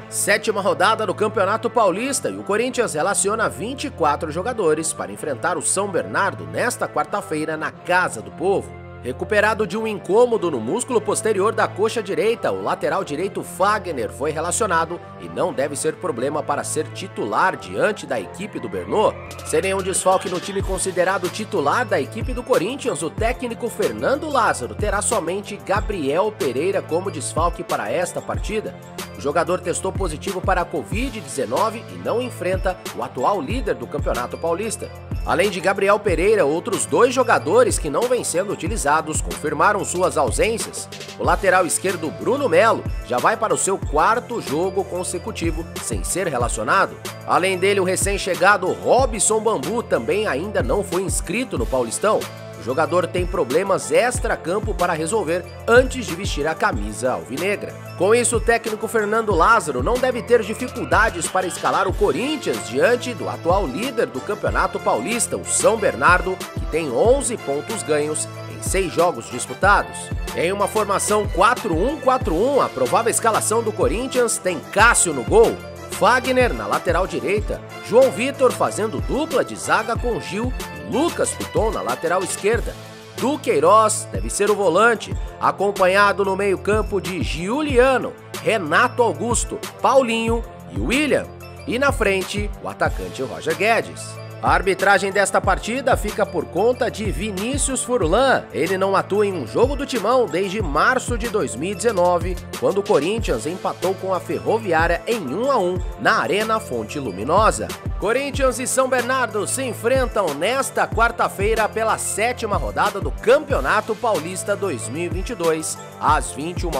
Sétima rodada do Campeonato Paulista e o Corinthians relaciona 24 jogadores para enfrentar o São Bernardo nesta quarta-feira na Casa do Povo. Recuperado de um incômodo no músculo posterior da coxa direita, o lateral direito Fagner foi relacionado e não deve ser problema para ser titular diante da equipe do Bernô. Sem nenhum desfalque no time considerado titular da equipe do Corinthians, o técnico Fernando Lázaro terá somente Gabriel Pereira como desfalque para esta partida. O jogador testou positivo para a Covid-19 e não enfrenta o atual líder do Campeonato Paulista. Além de Gabriel Pereira, outros dois jogadores que não vêm sendo utilizados confirmaram suas ausências. O lateral esquerdo Bruno Melo já vai para o seu quarto jogo consecutivo sem ser relacionado. Além dele, o recém-chegado Robson Bambu também ainda não foi inscrito no Paulistão. O jogador tem problemas extra-campo para resolver antes de vestir a camisa alvinegra. Com isso, o técnico Fernando Lázaro não deve ter dificuldades para escalar o Corinthians diante do atual líder do Campeonato Paulista, o São Bernardo, que tem 11 pontos ganhos em 6 jogos disputados. Em uma formação 4-1-4-1, a provável escalação do Corinthians tem Cássio no gol, Fagner na lateral direita, João Vitor fazendo dupla de zaga com Gil e Lucas Piton na lateral esquerda. Duqueiroz deve ser o volante, acompanhado no meio-campo de Giuliano, Renato Augusto, Paulinho e William. E na frente, o atacante Roger Guedes. A arbitragem desta partida fica por conta de Vinícius Furlan. Ele não atua em um jogo do Timão desde março de 2019, quando o Corinthians empatou com a Ferroviária em 1-1 na Arena Fonte Luminosa. Corinthians e São Bernardo se enfrentam nesta quarta-feira pela 7ª rodada do Campeonato Paulista 2022, às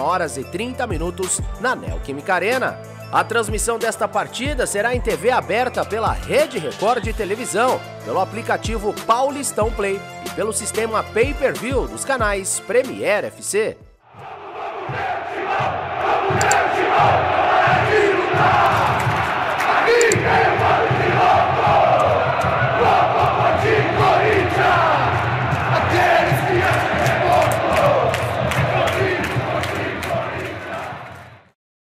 21h30 na Neoquímica Arena. A transmissão desta partida será em TV aberta pela Rede Record de televisão, pelo aplicativo Paulistão Play e pelo sistema Pay-Per-View dos canais Premier FC.